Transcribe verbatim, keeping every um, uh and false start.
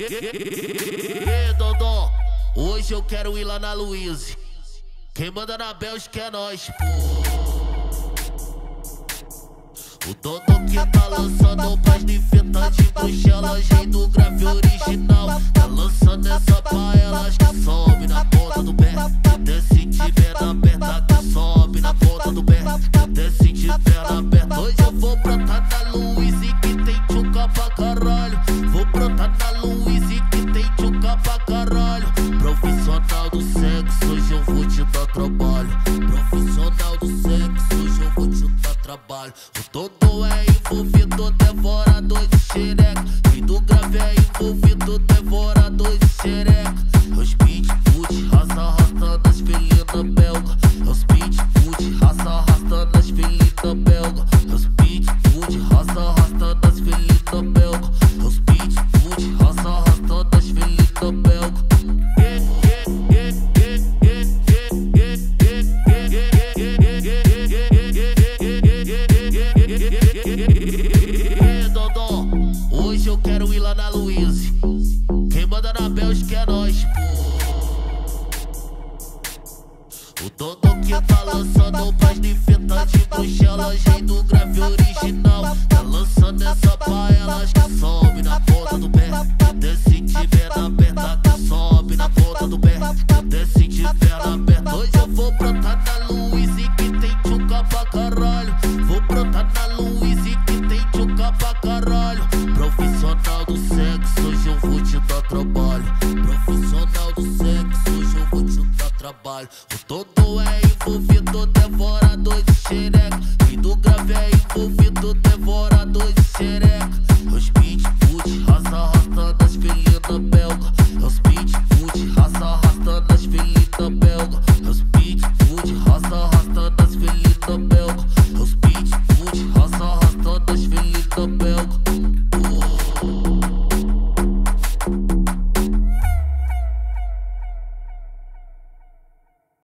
E Dodô, hoje eu quero ir lá na Luiz. Quem manda na Bélgica é nós, pô. O Dodô que tá lançando paz de fita de Bruxelas, rei do grave original. Tá lançando essa pra elas que sobe na ponta do pé. Desce de perna aberta que sobe na ponta do pé. Desce de perna aberta. Hoje eu vou brotar na Luiz que tem tchuca pra caralho. Vou brotar na Luiz que tem tchuca pra caralho. Profissional do sexo, hoje eu vou te dar trabalho. Profissional do sexo, hoje eu vou te dar trabalho. O Dodô é envolvido, devorador de xereca. Rei do grave é envolvido, devorador de xereca. É os pitbull, raça arrastando as felinas belga. É os pitbull, raça arrastando as felinas belga. É os pitbull, raça arrastando as felinas belga. É os pitbull, raça arrastando as felinas belga. E Dodô, hoje eu quero ir lá na Luiz. Quem manda na Bélgica é nós, pô. O Dodô que tá lançando paz de fita de Bruxelas, rei do grave original. Tá lançando essa pra